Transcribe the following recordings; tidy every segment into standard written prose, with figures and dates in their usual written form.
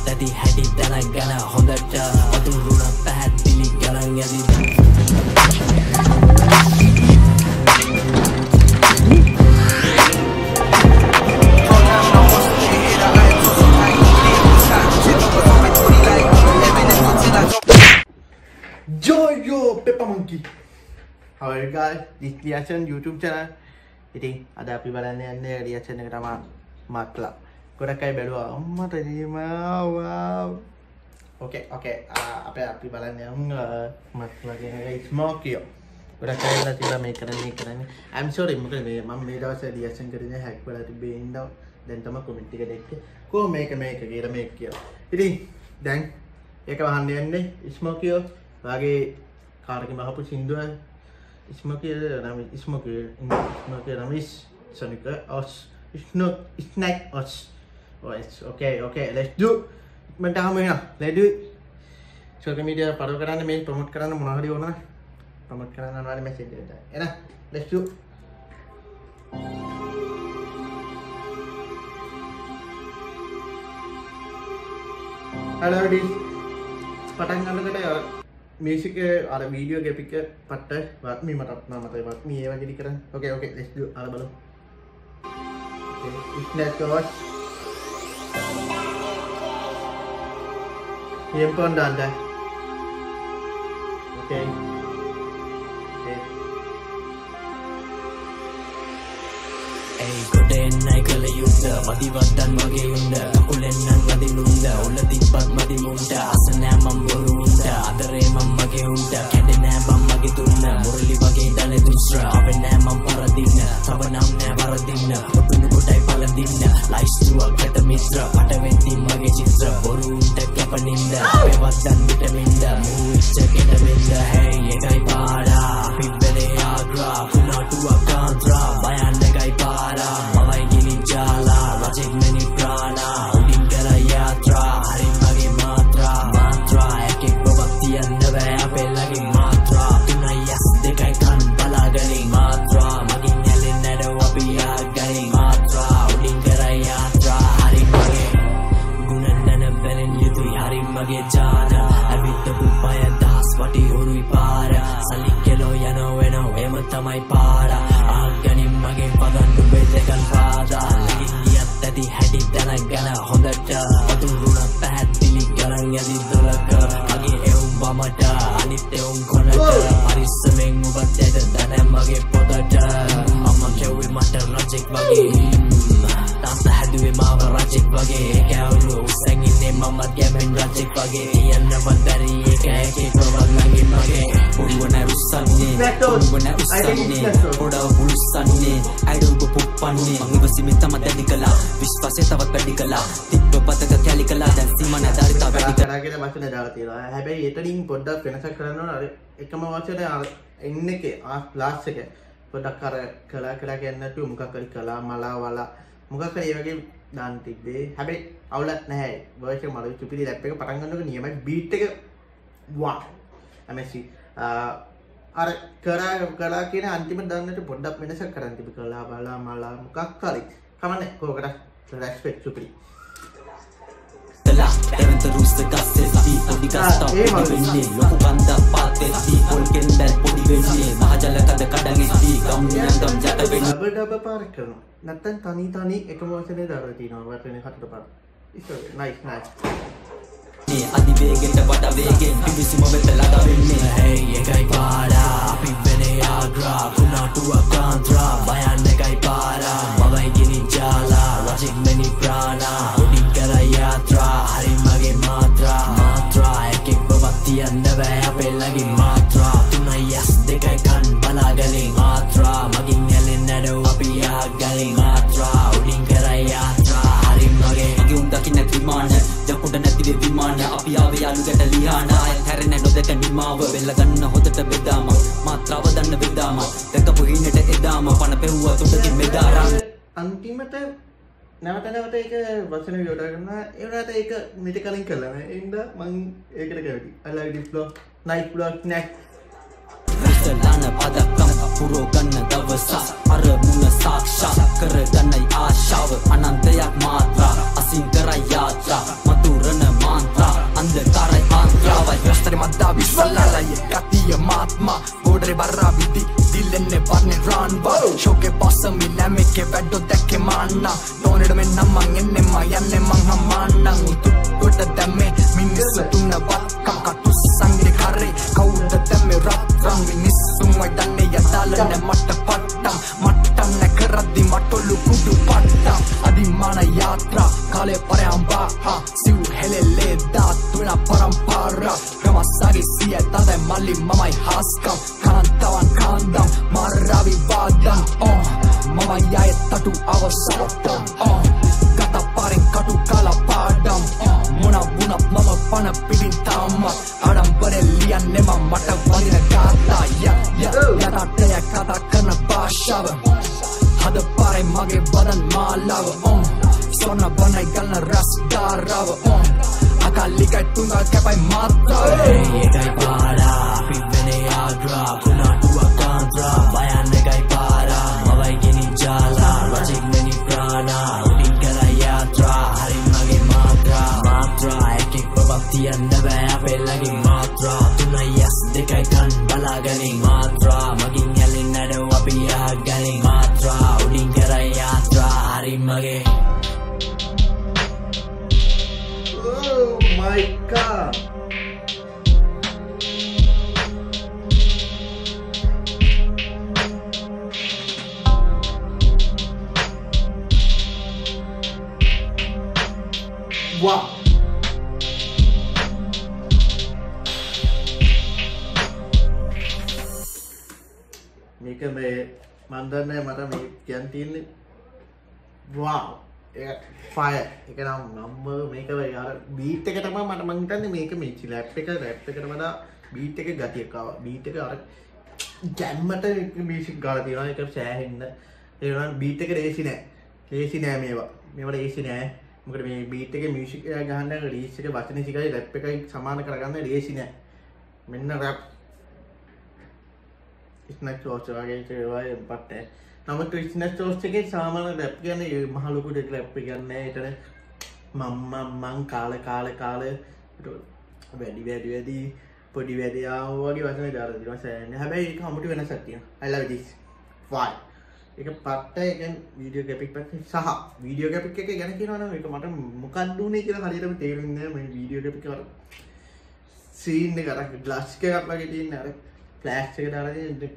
ඇති හැටි දැනගෙන හොඳට වතුරුණ පැහැදිලි ගණන් ඇති Yo, Peppa Monkey. How are you guys? This reaction YouTube channel. ඉතින් අද අපි බලන්න යන්නේ reaction එක තමයි මාක්ලා. ගොඩක් අය බැලුවා අම්මට එීමා wow. Okay. අපි බලන්න යමු මාක්ලා කියන එක ස්මෝකියෝ. ගොඩක් අය ඉතින් මේක කරන්නේ. I'm sorry මොකද මම මේ දවස්වල reaction කරන්නේ hack වලට බේන්දව. දැන් තමයි comment එක දැක්කේ. කොහොම මේක කියලා මේක කියලා. ඉතින් දැන් ඒක වහන්න යන්නේ ස්මෝකියෝ වාගේ කාර්යකින් බහපු සින්දුව Smoky Ramesh Sonica us it's not snack us. Oh, it's okay, let's do let's do social media follow කරන්න මේ promote කරන්න මොනවා හරි ඕන promote කරන්න අනිවාර්ය message එකක් එන let's do hello this පටන් ගන්නකොට music අර video එක pick පට්ට වත්මි මට මතකයි වත්මි ඒ වගේ දි කරන්න okay let's do අර බලමු okay snack us Yempon danda okay Hey goden naikala yunda madiwaddan wage yunda kulennan madinunda ulla dibbat madimunta asana mam borunda adare mam mage unda kedena mam mage tunna murali wage dane dusra avenna mam paradinna savanam ne varadinna odunu kotai paladinna lies to a kata mitra patavendi mage chitra borunta kapaninda apewaddan vitaminda muicha kedaminda hey ekai paada pibbele agra kuna to a kantra bayanne kai paada mawai gini jala rajek meni prana udin kara yatra hari mage matra ekek babatiyanna ba ape lage matra tunai yas dekai kan balagani matra magin yelenne do api agani matra udin kara yatra hari mage gunannana belen yudui hari mage jana abitapu paya das wati horui para salikelo yano eno ema tamai para agani mage padannu bedekan pada lagin yat ඇති හැටි දැනගෙන හොඳට වතුරුණ පැහැදිලි ගණන් ඇති දොලක මගේ එවුම් බමට අනිත් එවුම් කොනට පරිස්සමෙන් ඔබත් ඇද දැන මගේ පොතට අම්මා කිව්වේ මට රජෙක් වගේ තාත්තා හැදුවේ මාව රජෙක් වගේ කැවුරු උස්සන් ඉන්නේ මමත් ගැමෙන් රජෙක් වගේ කියන්නවත් බැරි එක එකෙක් වගේ මගේ ඔළුවන උස්සන්නේ පොඩව බුස්සන්නේ අයිඩොල්බ පුප්පන්නේ මම ඉවසීමෙන් තම දැඩි කළා විශ්වාසය තවත් වැඩි කළා තිබ්බ පතක කැලි කළා දැන් සීමා නැදාරිතා වැඩි කළා කියලා වචන දාලා තියෙනවා හැබැයි එතනින් පොඩ්ඩක් වෙනසක් කරන්න ඕන අර එකම වචනේ එන්නේ එකේ ලාස්ට් එක පොඩ්ඩක් අර කළා කියන්නේ නැතුව මොකක් හරි කළා මලා වලා මොකක් හරි ඒ වගේ දාන්න තිබ්බේ හැබැයි අවුලක් නැහැ වොයිස් එක මල චුපිලි රැප් එක පටන් ගන්නකොට නියමයි බීට් එක වා ඇමසි අර කරා කියන අන්තිම දාන්නට පොඩ්ඩක් වෙනසක් කරන්න තිබ්බ කළා බලා මලා මොකක් හරි කමන්නේ කොහකට respect චුපිලි Event rusta gassesti podi gasta podi loku ganda patetti polken dal podi venni mahajala kada kadangetti gamniyangam jata venni double පාර කරනවා නැත්තම් තනි එකම වචනේ දාලා තිනවා වචනේ හතර පාර nice අධිවේගෙන්ට වඩා වේගෙන් පිවිසුම වෙත ළඟ වෙන්නේ hey එකයි පාඩා අපි වෙනේ ආග්‍රා කුණාටුව කාන්ත්‍රා බයන්න එකයි පාඩා මවයි ගිනි ජාලා රජෙක් මෙනි ප්‍රාණා උඩින් කර යාත්‍රා හරි මගේ මාත්‍රා එකෙක් බවක් තියන්න බෑ අපේ ළඟින් මාත්‍රා තුනයි යස් දෙකයි කන් බලාගලින් මාත්‍රා මගින් යැලෙන්න නෝ අපි ආගලින් මාත්‍රා උඩින් කර යාත්‍රා හරි මගේ උන් දකින්න විමාන ජකුඩ නැති විමාන අපි ආවේ යාළු ගැට ලියාන අය හැරෙන්නේ නොදක නිමාව වෙල්ල ගන්න හොදට බෙදාම මාත්‍රාව දන්න බෙදාම දැකපු හිණට එදාම පණ පෙව්වා තුඩකින් මෙදාරන් අන්තිමට නැවත ඒක වචන යොදා ගන්නවා ඒ වුණාට ඒක මිට කලින් කළා නේද ඒ හින්දා මම ඒකට කැමති I like this vlog nice vlog snack විසලන පදකම් පුරෝ ගන්න දවස අර මුණ සාක්ෂාත් කර ගන්නයි ආශාව අනන්තයක් මාත්‍රා අසින් කර යාත්‍රා මතුරන ma bodre barra vidi dillenne parne ranwa shoke passami lameke veddo dekke manna toned men namman enne ma yanne man hammannan ututta damme minnissu tunna bakkam katussange kare kawuda damme ratran minissum wai danne yadalane matta pattam mattam ne karaddi matolu kudu pattam adimana yatra kale paramba ha siu helele da tuna parampara kamasagi siya tade malli mamai haskam kantawan kandam maravi vadam mama yae tatu avasatam kata paren katu kala padam muna mama pana pidin tamma adam bare liyan nema mata vadina gata yata teya kata karna bashava hada pare mage badan malav sona banai galna ras darav akali kai tunga kapai mata ekai para pivene agra kuna tua kantra bayane kai para mawai gini jala logic meni prana udin kala yatra hari mage matra ekek babatiyan naba ape lagi matra tuna yes dekai kan balagani matra magin yalin nada api agani matra udin kala yatra hari mage. Oh my god. Wow. මේක මේ මන් දන්නේ මට මේ කියන්න තියෙන්නේ wow ඒක fire ඒක නම් මේක අර beat එක තමයි මට මං හිතන්නේ මේක මේ rap එකට වඩා beat එක ගතියක් ආවා beat එක අර ජැම්මට මියුසික් ගාලා තියෙනවා ඒක සෑහෙන්න ඒ වුණා beat එක ලේසි නෑ මේවා ලේසි නෑ මොකද මේ beat එකේ මියුසික් එක ගහන්න රීස් එක වචන ටිකයි rap එකයි සමාන කරගන්න ලේසි නෑ මෙන්න rap ස්නැක් චෝස් වගේ ඒවා පට්ටේ නමුත් ස්නැක් චෝස් එකේ සාමාන්‍ය රැප් කියන්නේ මහ ලොකු දෙයක් රැප් කියන්නේ ඒතන මං කාලේ වැඩි පොඩි වැඩි වගේ වචන දාලා දෙනවා සෑහෙන හැබැයි ඒක අමුතු වෙනසක් තියෙනවා I love this why ඒක පට්ටේ කියන්නේ වීඩියෝ ග්‍රැෆික් පැත්තේ සහ වීඩියෝ ග්‍රැෆික් එක ගැන කියනවා නම් ඒක මට මොකක්ද උනේ කියලා හරියටම තේරෙන්නේ නැහැ මේ වීඩියෝ ග්‍රැෆික් එක සීන් එක අර ග්ලාස් එකක් වගේ තියෙන අර ෆ්ලෑෂ් එක දාලා තියෙන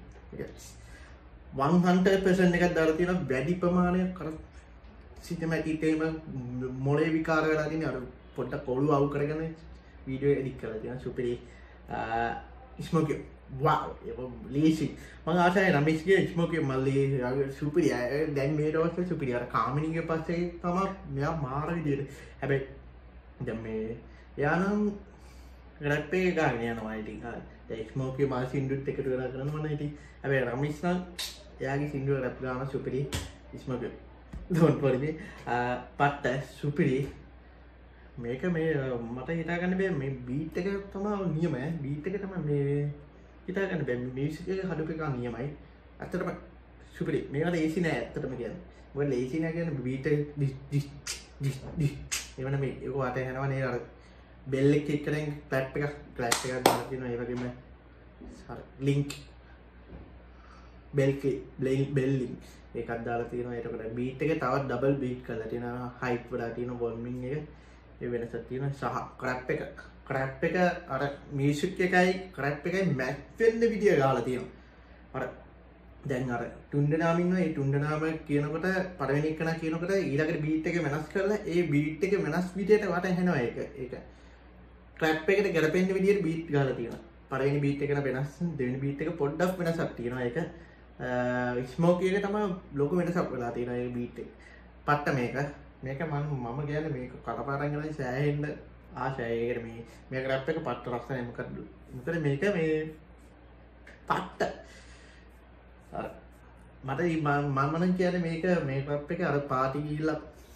100% එකක් දාලා තියෙනවා වැඩි ප්‍රමාණයක් අර සිනමැටික් එකේම මොලේ විකාර වෙලා තියෙන අර පොඩ්ඩක් ඔළුව අවු කරගෙන වීඩියෝ එඩිට් කරලා තියෙනවා සුපිරි ස්මෝකි wow ඒක ලීසි මම ආසයි රමේෂ්ගේ ස්මෝකි මල්ලි සුපිරි දැන් මේ දවස්වල සුපිරි අර කාමිනීගේ පස්සේ තමයි මෙයා මාර විදියට හැබැයි දැන් මේ එයානම් රැප් එක ගන්න යනවා ඉතින් හරි ස්මෝකි මා සින්දුත් එකට වෙලා කරනවා නේ ඉතින් හැබැයි රමේෂ් නම් එයාගේ සින්දුව රැප් ගන්න සුපිරි ස්මෝකි don't worry පට්ට සුපිරි මේක මේ මට හිතා ගන්න බෑ මේ බීට් එක තමයි නියමයි බීට් එක තමයි මේ හිතා ගන්න බෑ මියුසික් එක හදපු එක නියමයි ඇත්තටම සුපිරි මේකට ඒසි නෑ ඇත්තටම කියන්නේ මොකද ඒසි නෑ කියන්නේ බීට් එක ඩි එවන මේ ඒක වට යනවා නේද අර බෙල් එක එක්කෙනෙක් ක්ලැප් එකක් දාලා තියෙනවා ඒ වගේම ලින්ක් බෙල් ලින්ක් එකක් දාලා තියෙනවා ඒකට බීට් එක තවත් ඩබල් බීට් කරලා තියෙනවා හයිප් වඩා තියෙන වොල්මින් එක ඒ වෙනසක් තියෙනවා සහ ක්‍රැප් එක අර මියුසික් එකයි ක්‍රැප් එකයි මැච් වෙන්න විදිය ගාලා තියෙනවා අර දැන් අර ටුන්ඩනාම ඉන්නවා ඒ ටුන්ඩනාම කියනකොට පළවෙනි එක නා කියනකොට ඊළඟට බීට් එක වෙනස් කරලා ඒ බීට් එක වෙනස් විදියට වටහෙනවා ඒක ක්‍රැප් එකට ගැලපෙන්න විදියට බීට් ගාලා තියෙනවා පළවෙනි බීට් එක වෙනස් දෙවෙනි බීට් එක පොඩ්ඩක් වෙනසක් තියෙනවා ඒක ස්මෝකි එක තමයි ලොකු වෙනසක් වෙලා තියෙනවා ඒ බීට් එක පට්ට මේක මම කියන්නේ මේක කටපාඩම් කරලා සෑහෙන්න ආශයි ඒකට මේ රැප් එක පට්ට රසයි මොකද මේක මේ පට්ට අර මට මම නම් කියන්නේ මේ රැප් එක අර පාටි ගිහිල්ලා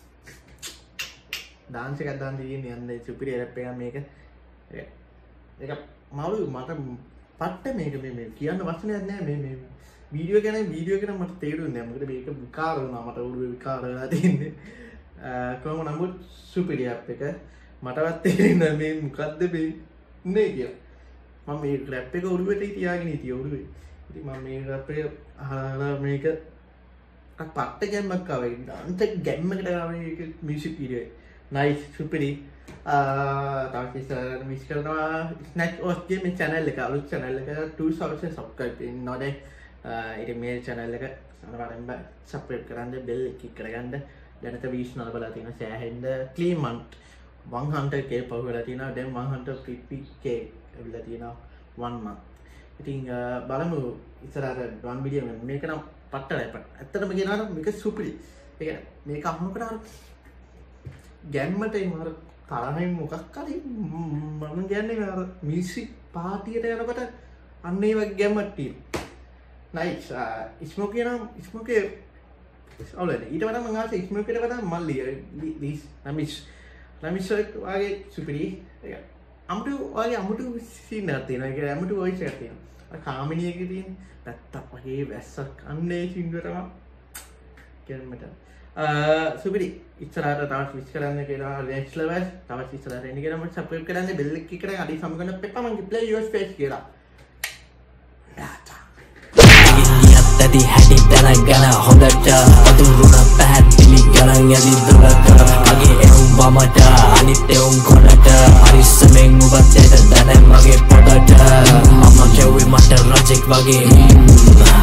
ඩාන්ස් එකක් දාන්න තියෙන්නේ යන්නේ සුපිරි රැප් එකක් මේක ඒක මවලු මට පට්ට මේක මේ කියන්න වචනයක් නැහැ මේ වීඩියෝ ගැන මට තේරුන්නේ නැහැ මොකද මේක විකාර වුණා මට උඩ විකාර වෙලා තින්නේ කොහොම නමුත් සුපිරි ඇප් එක මටවත් තේරෙන්නේ මේ මොකද්ද මේ නේ කියලා මම මේ රැප් එක ඔළුවට තියාගෙන හිටියේ ඔළුවේ. ඉතින් මම මේ රැප් එක අහලා මේක පට්ට ගැම්මක් ආවේ. අන්ත ගැම්මකට ආවේ මේක මියුසික් වීඩියෝ එක. නයිස් සුපිරි. තව ඉස්සරහට මිස් කරනවා ස්නැච් ඔස්ගේ මේ channel එක අලුත් channel එක 2000 subscribe වෙනවා දැන්. ඉතින් මේ channel එක අනිවාර්යෙන්ම subscribe කරන්න bell එක click කරගන්න. දැනට views නලබලා තියෙනවා සෑහෙන්න clean month 100k පහු වෙලා තියෙනවා. දැන් 150k ඇවිල්ලා තියෙනවා 1 month. ඉතින් බලමු ඉස්සරහට 1 million මේක නම් පට්ටලයි. ඇත්තටම කියනවා නම් මේක සුපිරි. ඒ කියන්නේ මේක අහනකොට අර ගැම්මට මාර තරහින් මොකක් හරි මම කියන්නේ අර මියුසික් පාටියට යනකොට අන්න ඒ වගේ ගැම්මක් තියෙනවා. නයිස්. ස්මෝකේ නම් ස්මෝකේ ඔලෙන් ඊට වඩා මම ආසේ ස්මෝකේට වඩා මල්ලි this නමිස් වගේ සුපිරි. ඒක අමුතු වගේ අමුතු සීන් එකක් තියෙනවා. ඒක අමුතු වොයිස් එකක් තියෙනවා. අර කාමිනියගේ තියෙන පැත්තක් වගේ වැස්සක් අන්නේ සීන් එක තමයි කියන්නට සුපිරි. ඉස්සරහට තවත් විශ් කරන්න කියලා next level තවත් ඉස්සරහට එන්න කියලා මට subscribe කරන්න bell එක click කරගෙන අඩි සමගන පෙප්පා මං play your face කියලා. ඇති හැටි දැනගන හොඳට අතුරුණ පැහැදිලි ගණන් යදි දුරට මගේ එවුම් වමට අනිත් එවුම් කොනට පරිස්සමෙන් උබත් දැන මගේ පොඩට මම කෙව්වේ මට රජෙක් වගේ